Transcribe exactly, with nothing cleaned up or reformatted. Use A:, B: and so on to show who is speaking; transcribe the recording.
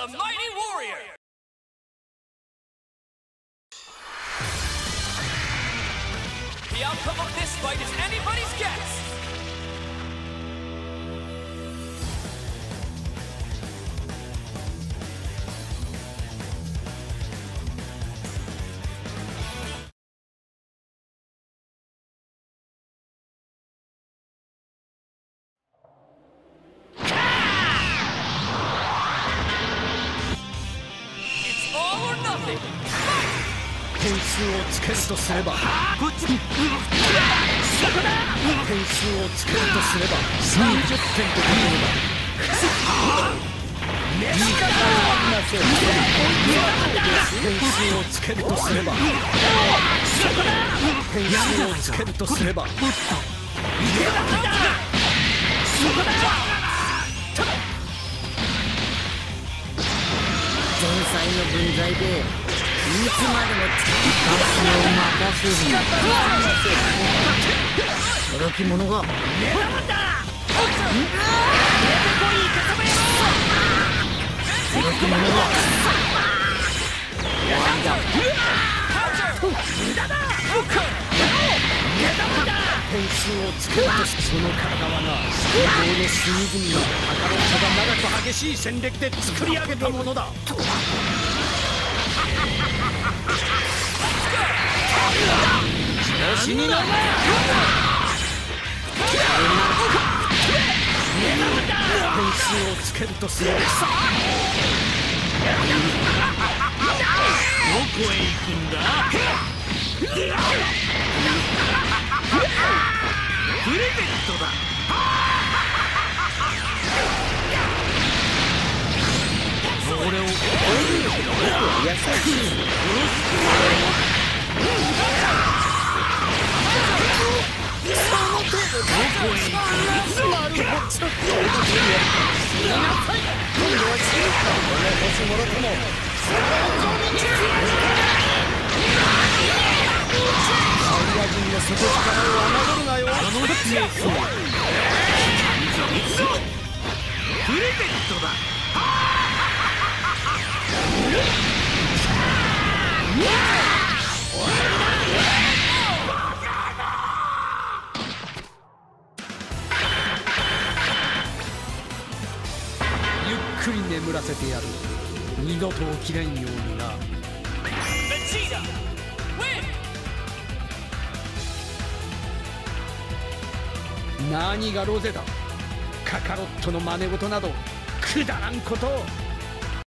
A: a mighty warrior! The outcome of this fight is anybody's guess! It's all or nothing!
B: 点数をつけるとすればこっち点数をつけるとすればさんじゅってんというのだ味方をなせ点数をつけるとすれば点数をつけるとすれば
C: 前菜の分際でいつまでも私を任せる驚き者が驚き者が終わりだ
B: 点数をつけるとしその体はな向こうの隅々がカカロットが長く激しい戦歴で作り上げたものだ調子に乗るな点数をつけるとすればどこへ行くんだプレゼントだ俺を優しいゆっくり眠らせてやる二度と起きれんようにな何がロゼだカカロットの真似事などくだらんことを